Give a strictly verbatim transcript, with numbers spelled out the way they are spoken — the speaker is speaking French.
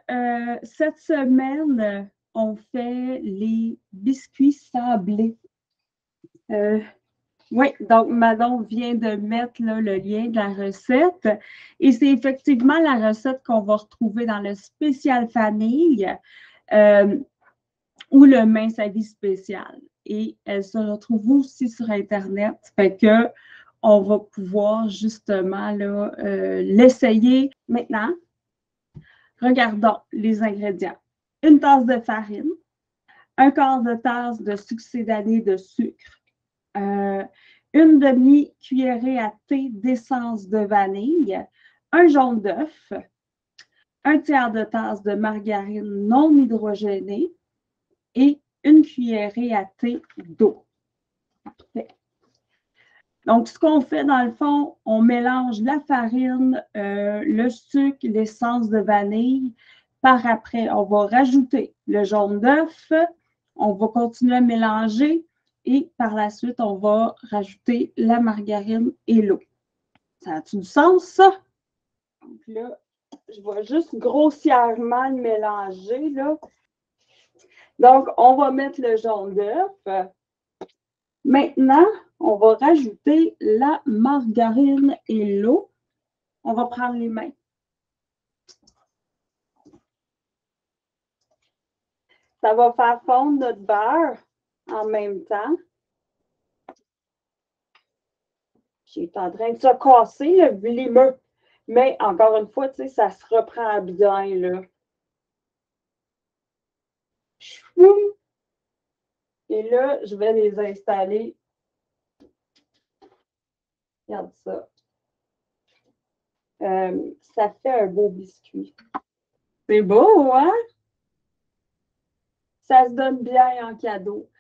euh, cette semaine, on fait les biscuits sablés. Euh, oui, donc Manon vient de mettre là, le lien de la recette. Et c'est effectivement la recette qu'on va retrouver dans le spécial famille euh, ou le mince à vie spécial. Et elle se retrouve aussi sur Internet. Fait que on va pouvoir justement là, euh, l'essayer maintenant. Regardons les ingrédients. Une tasse de farine, un quart de tasse de succédané de sucre, euh, une demi-cuillerée à thé d'essence de vanille, un jaune d'œuf, un tiers de tasse de margarine non hydrogénée et une cuillerée à thé d'eau. Parfait. Donc, ce qu'on fait dans le fond, on mélange la farine, euh, le sucre, l'essence de vanille. Par après, on va rajouter le jaune d'œuf. On va continuer à mélanger et par la suite, on va rajouter la margarine et l'eau. Ça a-tu du sens, ça? Donc là, je vais juste grossièrement le mélanger, là. Donc, on va mettre le jaune d'œuf. Maintenant, on va rajouter la margarine et l'eau. On va prendre les mains. Ça va faire fondre notre beurre en même temps. Qui est en train de se casser, le vlimeux. Mais encore une fois, tu sais, ça se reprend bien, là. Et là, je vais les installer. Regarde ça. Euh, ça fait un beau biscuit. C'est beau, hein? Ça se donne bien en cadeau.